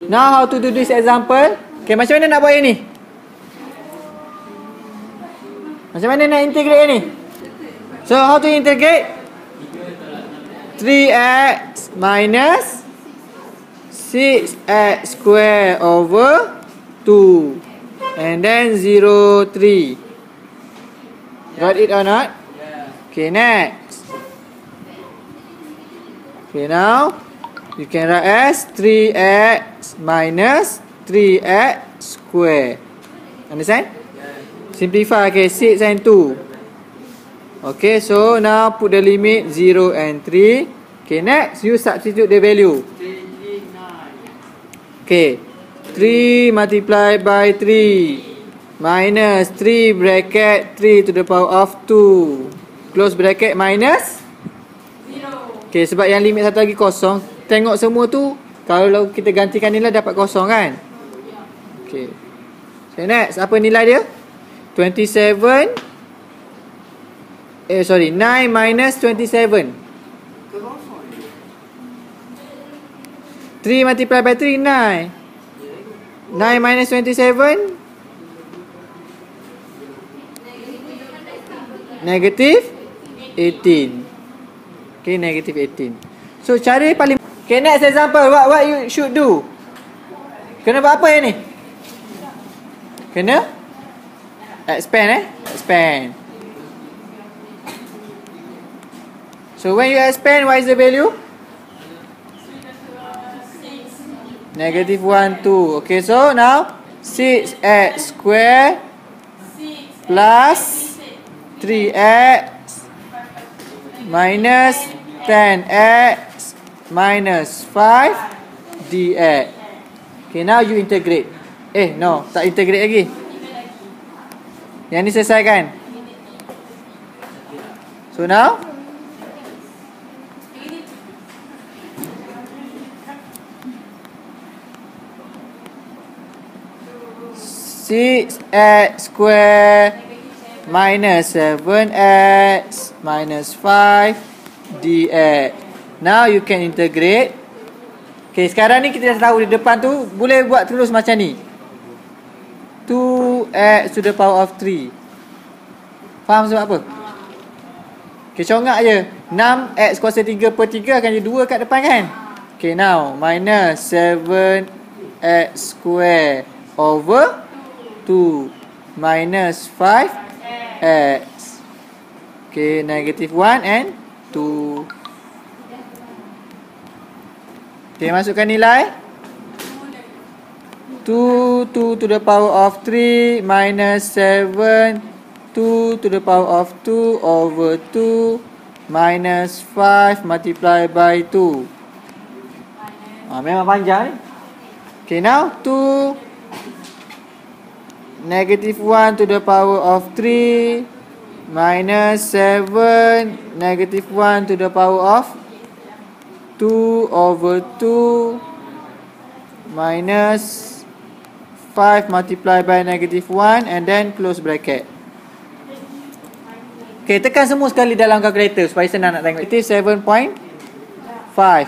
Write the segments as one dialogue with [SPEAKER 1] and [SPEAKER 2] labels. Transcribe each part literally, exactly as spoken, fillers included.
[SPEAKER 1] Now how to do this example? Okay, macam mana nak buat ini? Macam mana nak integrate ni? So how to integrate? three x minus six x square over two. And then zero, three. Got it or not? Okay, next. Okay, now you can write as three x minus three x square. Understand? Simplify, okay, six and two. Okay, so now put the limit zero and three. Okay, next you substitute the value. Okay, three multiplied by three minus three bracket three to the power of two. Close bracket minus zero. Okay, sebab yang limit satu lagi kosong. Tengok semua tu, kalau kita gantikan nilai dapat kosong kan? Okay. Okay, next, apa nilai dia? twenty-seven. Eh, sorry, nine minus twenty-seven. three multiplied by three, nine. nine minus twenty-seven. Negative eighteen. Okay, negative eighteen. So, cara paling... Okay, next example. What what you should do? Kena buat apa yang ni? Kena expand eh? Expand. So, when you expand, what is the value? Negative one, two. Okay, so now six x square plus three x minus ten x minus five dx. Okay, now you integrate. Eh, no, tak integrate lagi. Yang ni selesaikan. So now six x square minus seven x minus five dx. Now you can integrate. Okay, sekarang ni kita dah tahu di depan tu boleh buat terus macam ni. two x to the power of three. Faham sebab apa? Okay, congak je. enam x kuasa tiga per tiga akan jadi dua kat depan kan? Okay, now minus seven x square over two minus five x. Okay, negative one and two. Okay, masukkan nilai. two, two to the power of three minus seven, two to the power of two over two minus five multiplied by two. Ah, memang panjang ni. Okay, now two negative one to the power of three minus seven negative one to the power of two over two minus five multiplied by negative one and then close bracket. Okay, tekan semua sekali dalam kalkulator supaya senang nak tengok. Negative seven point five.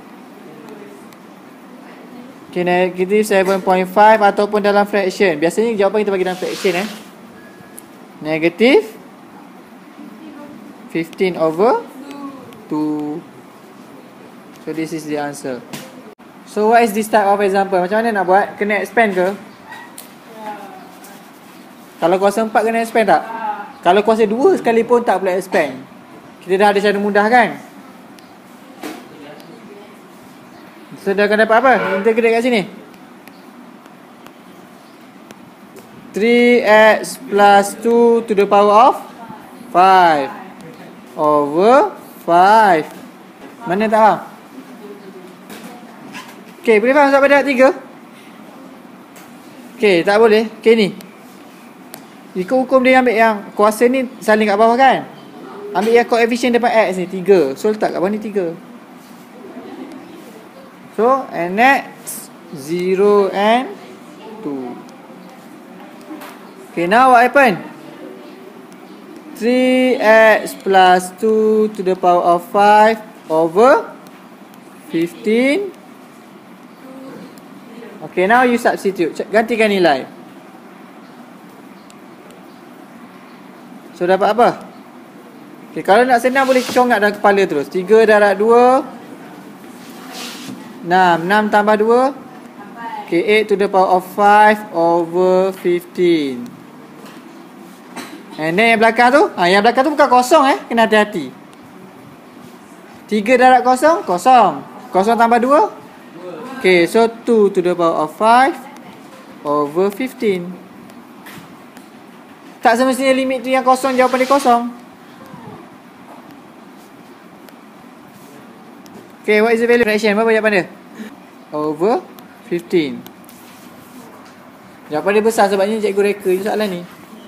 [SPEAKER 1] Okay, negative seven point five ataupun dalam fraction. Biasanya jawapan kita bagi dalam fraction eh. Negative fifteen over two. So this is the answer. So what is this type of example? Macam mana nak buat? Kena expand ke? Kalau kuasa empat kena expand tak? Kalau kuasa dua sekalipun tak boleh expand. Kita dah ada cara mudah kan? So dah akan dapat apa? Integrate kat sini. three x plus two to the power of five over five. Mana tak faham? Okay, boleh faham sampai darab tiga? Okay, tak boleh. Okay, ni ikut hukum dia ambil yang kuasa ni saling kat bawah kan? Ambil yang koefisien depan x ni, tiga. So, letak kat bawah ni tiga. So, and next zero and two. Okay, now what happened? three x plus two to the power of five over fifteen Okay, now you substitute. Gantikan nilai. So, dapat apa? Okay, kalau nak senang boleh congak dalam kepala terus. tiga darab dua. enam. enam tambah dua. Okay, eight to the power of five over fifteen. And then yang belakang tu, ha, yang belakang tu bukan kosong eh. Kena hati-hati. tiga darab kosong, kosong. Kosong tambah dua. Okay, so two to the power of five over fifteen. Tak semestinya limit tu yang kosong, jawapan dia kosong. Okay, what is the value of fraction? Berapa jawapan dia? Over fifteen. Jawapan dia besar sebabnya cikgu reka je soalan ni.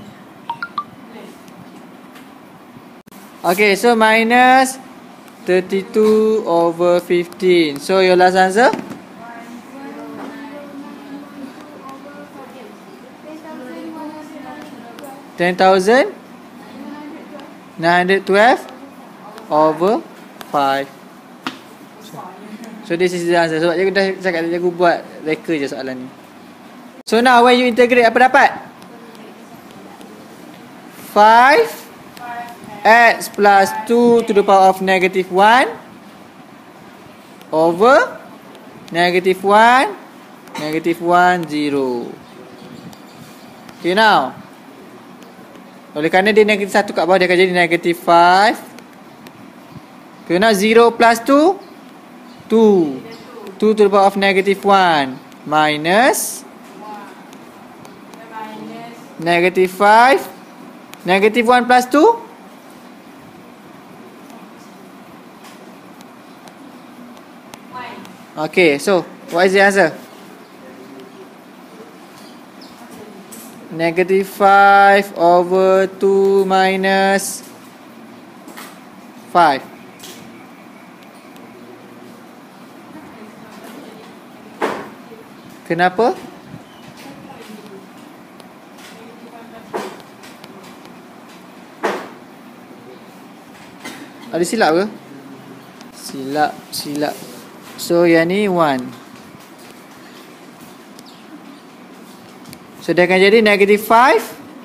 [SPEAKER 1] Okay, so minus thirty-two over fifteen. So your last answer? ten thousand nine hundred twelve over five. So this is the answer. Sebab cikgu dah cakap, cikgu buat reka je soalan ni. So now when you integrate, apa dapat? five x plus two to the power of negative one over negative one, negative one, zero. Okay, now oleh kerana dia negatif satu kat bawah, dia akan jadi negative five. Okay, now zero plus two, two. two to the power of negative one minus negative five. Negative one plus two, okay, so what is the answer? Negative five over two minus five. Kenapa? Ada silap ke? Silap, silap. So yang ni one. So dia akan jadi negative five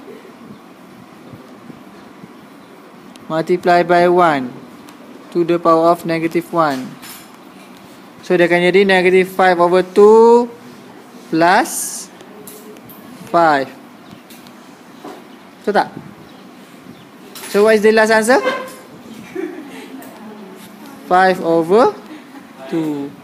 [SPEAKER 1] multiply by one to the power of negative one. So dia akan jadi negative five over two plus five. Betul tak? So what is the last answer? five over two.